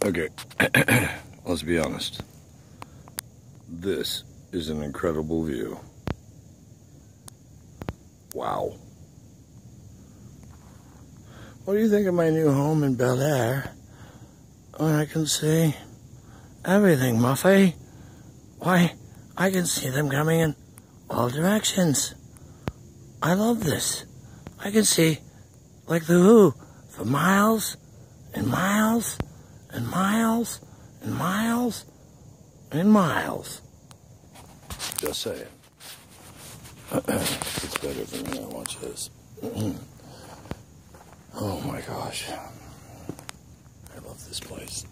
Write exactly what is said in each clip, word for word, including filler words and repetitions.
Okay, let's be honest. This is an incredible view. Wow. What do you think of my new home in Bel Air? When I can see everything, Muffy. Why, I can see them coming in all directions. I love this. I can see, like the Who, for miles and miles and miles and miles and miles. Just saying. It's better than me. Watch this. Oh my gosh. I love this place.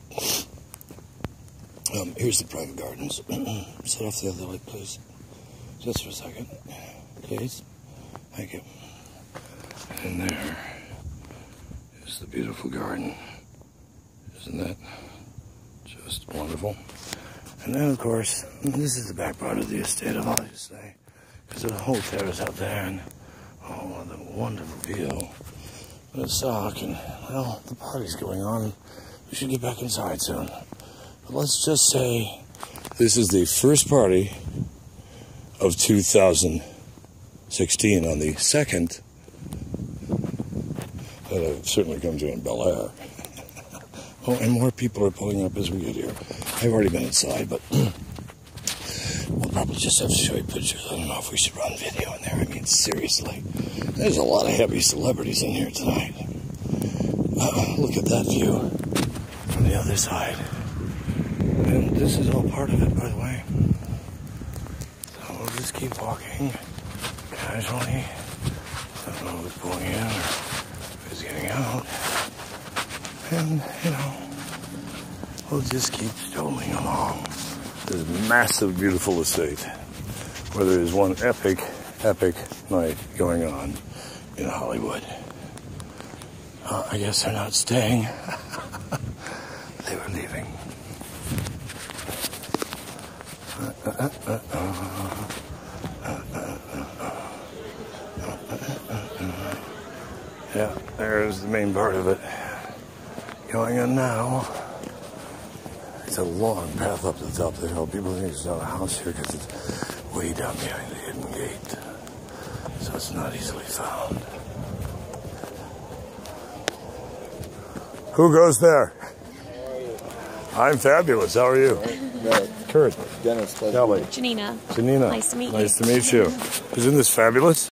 Um, here's the private gardens. Set off the other light, please. Just for a second. Please. Thank you. And there is the beautiful garden. Isn't that just wonderful? And then, of course, this is the back part of the estate, I'll just say. Because the whole terrace out there, and oh, the wonderful view. But it's dark, and, well, the party's going on. We should get back inside soon. But let's just say this is the first party of two thousand sixteen on the second that I've certainly come to in Bel Air. Oh, and more people are pulling up as we get here. I've already been inside, but we'll probably just have to show you pictures. I don't know if we should run video in there. I mean, seriously. There's a lot of heavy celebrities in here tonight. Uh, look at that view from the other side. And this is all part of it, by the way. So we'll just keep walking casually. I don't know who's pulling in or who's getting out. And, you know, we'll just keep strolling along this massive, beautiful estate where there is one epic, epic night going on in Hollywood. Uh, I guess they're not staying. They were leaving. Uh, uh, uh, uh. Yeah, there's the main part of it. Going on now. It's a long path up the top of the hill. People think there's not a house here because it's way down behind the hidden gate. So it's not easily found. Who goes there? How are you? I'm fabulous. How are you? Right. Kurt. Dennis. Kelly. Janina. Janina. Nice to meet you. Nice to meet you. Isn't this fabulous?